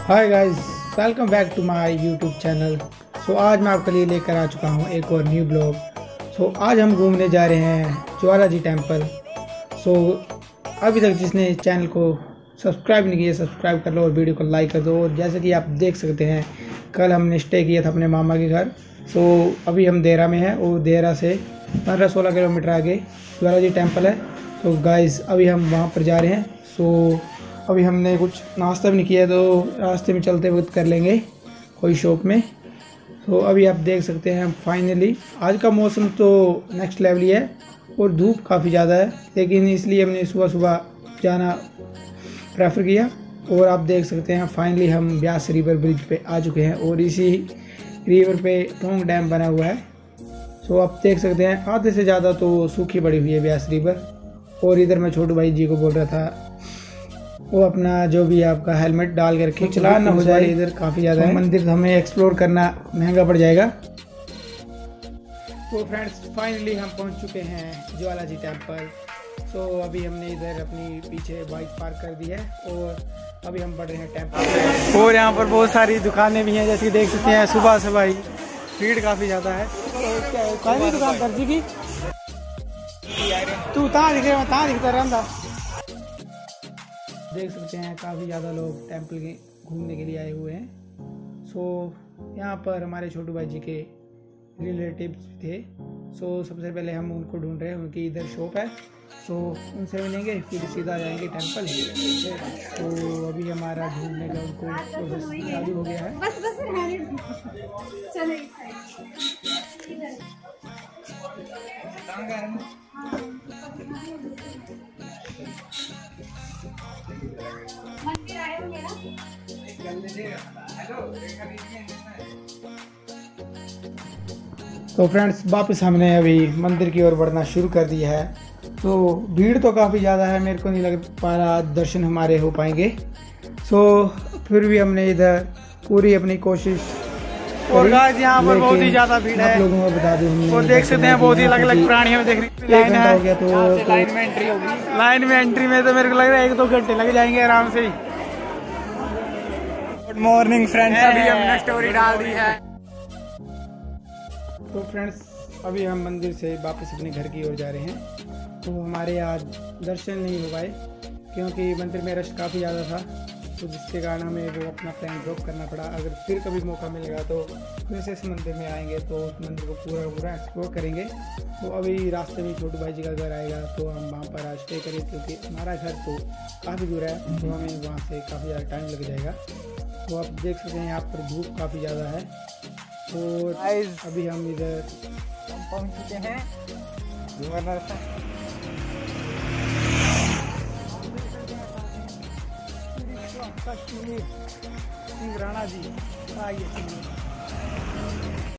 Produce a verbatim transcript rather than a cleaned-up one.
Hi guys, welcome back to my YouTube channel. So आज मैं आपके लिए लेकर आ चुका हूँ एक और न्यू ब्लॉग। सो so, आज हम घूमने जा रहे हैं ज्वाला जी टेम्पल। सो so, अभी तक जिसने चैनल को सब्सक्राइब नहीं किया सब्सक्राइब कर लो और वीडियो को लाइक कर दो। और जैसे कि आप देख सकते हैं, कल हमने स्टे किया था अपने मामा के घर। सो so, अभी हम देहरा में हैं और देहरा से पंद्रह सोलह किलोमीटर आगे ज्वाला जी टेम्पल है। तो गाइस अभी हम वहाँ पर जा रहे हैं। सो so, अभी हमने कुछ नाश्ता भी नहीं किया, तो रास्ते में चलते वक्त कर लेंगे कोई शॉप में। तो अभी आप देख सकते हैं फाइनली आज का मौसम तो नेक्स्ट लेवल ही है और धूप काफ़ी ज़्यादा है, लेकिन इसलिए हमने सुबह सुबह जाना प्रेफर किया। और आप देख सकते हैं फाइनली हम ब्यास रिवर ब्रिज पे आ चुके हैं और इसी रिवर पे टोंग डैम बना हुआ है। सो आप देख सकते हैं आधे से ज़्यादा तो सूखी पड़ी हुई है ब्यास रिवर। और इधर मैं छोटू भाई जी को बोल रहा था वो अपना जो भी आपका हेलमेट डाल करके चलान ना हो जाए, इधर काफ़ी ज़्यादा है। मंदिर हमें एक्सप्लोर करना महंगा पड़ जाएगा। तो फ्रेंड्स फाइनली हम पहुंच चुके हैं ज्वाला जी टेम्पल। तो अभी हमने इधर अपनी पीछे बाइक पार्क कर दी है और अभी हम बढ़ रहे हैं टेम्पल। और यहाँ पर बहुत सारी दुकानें भी हैं, जैसे देख सकते हैं सुबह सुबह ही भीड़ काफ़ी ज़्यादा है। काफ़ी दुकान दर्जी की तू कहाँ दिख रहा कहाँ दिखता रहता। देख सकते हैं काफ़ी ज़्यादा लोग टेंपल के घूमने के लिए आए हुए हैं। सो यहाँ पर हमारे छोटू भाई जी के रिलेटिव्स थे। सो सबसे पहले हम उनको ढूंढ रहे हैं, उनकी इधर शॉप है। सो उनसे मिलेंगे फिर सीधा जाएंगे टेंपल। तो अभी हमारा ढूंढने का उनको प्रोसेस चालू हो गया है। बस बस तो फ्रेंड्स वापस हमने अभी मंदिर की ओर बढ़ना शुरू कर दिया है। तो भीड़ तो काफ़ी ज़्यादा है, मेरे को नहीं लग पा रहा दर्शन हमारे हो पाएंगे। सो फिर भी हमने इधर पूरी अपनी कोशिश। और गाइस यहाँ पर बहुत ही ज़्यादा भीड़ है, लोगों को बता दूं हमने। और देख सकते हैं बहुत ही अलग अलग प्राणियों देख रही लाइन है। हो गया तो, तो लाइन में एंट्री होगी। लाइन में एंट्री में तो मेरे को लग रहा है एक दो घंटे लग जाएंगे आराम से। गुड मॉर्निंग फ्रेंड्स, अभी हमने स्टोरी डाल दी है। तो फ्रेंड्स अभी हम मंदिर से वापस अपने घर की ओर जा रहे हैं। तो हमारे आज दर्शन नहीं हो पाए क्योंकि मंदिर में रश काफ़ी ज़्यादा था, तो जिसके कारण हमें वो अपना प्लान ड्रॉप करना पड़ा। अगर फिर कभी मौका मिलेगा तो फिर से इस मंदिर में आएंगे तो उस मंदिर को पूरा पूरा एक्सप्लोर करेंगे। तो अभी रास्ते में छोटू भाई जी का घर आएगा तो हम वहाँ पर आज स्टे करें, क्योंकि हमारा घर तो काफ़ी दूर है तो हमें वहाँ से काफ़ी ज़्यादा टाइम लग जाएगा। तो आप देख सकते हैं यहाँ पर धूप काफ़ी ज़्यादा है। और अभी हम इधर हम पहुँच चुके हैं कश्मीर सिंह राणा जी आइए।